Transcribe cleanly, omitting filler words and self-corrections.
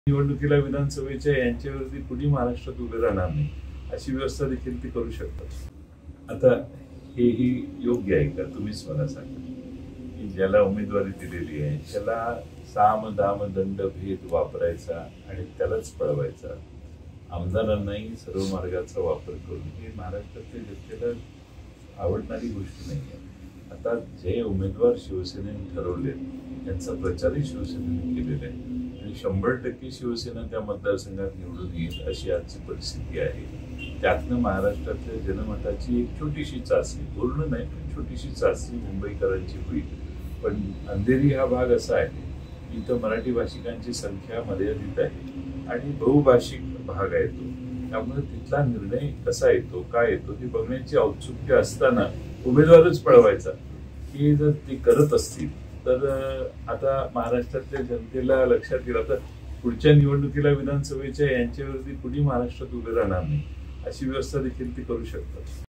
निवडणुकीला विधानसभेच्या यांच्यावरती कुणी महाराष्ट्रात उभे राहणार नाही अशी व्यवस्था देखील ते करू शकतात। आता हेही योग्य आहे का तुम्हीच मला सांगा की ज्याला उमेदवारी दिलेली आहे त्याला साम दाम दंड भेद वापरायचा आणि त्यालाच पळवायचा, आमदारांनाही सर्व मार्गाचा वापर करून हे महाराष्ट्रातल्या जनतेला आवडणारी गोष्ट नाही आहे। आता जे उमेदवार शिवसेनेने ठरवले त्यांचा प्रचारही शिवसेनेने केलेला आहे आणि 100% शिवसेना त्या मतदारसंघात निवडून येईल अशी आजची परिस्थिती आहे। त्यातनं महाराष्ट्रातल्या जनमताची एक छोटीशी चाचणी, पूर्ण नाही पण छोटीशी चाचणी मुंबईकरांची होईल। पण अंधेरी हा भाग असा आहे इथं मराठी भाषिकांची संख्या मर्यादित आहे आणि बहुभाषिक भाग आहे तो, त्यामुळे तिथला निर्णय कसा येतो काय येतो हे बघण्याची औत्सुक्य असताना उमेदवारच पळवायचा की जर ते करत असतील तर आता महाराष्ट्रातल्या जनतेला लक्षात येईल आता पुढच्या निवडणुकीला विधानसभेच्या यांच्यावरती कुणी महाराष्ट्रात उभे राहणार नाही अशी व्यवस्था देखील ते करू शकतात।